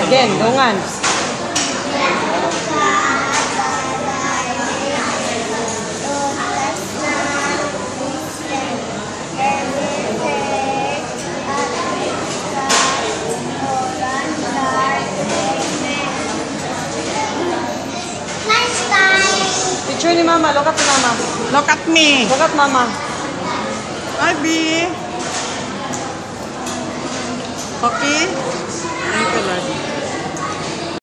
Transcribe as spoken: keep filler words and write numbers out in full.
Again, dungan. Picture ni Mama. Look at Mama. Look at me. Look at Mama. Hi, B. Okay? Thank you, Lord.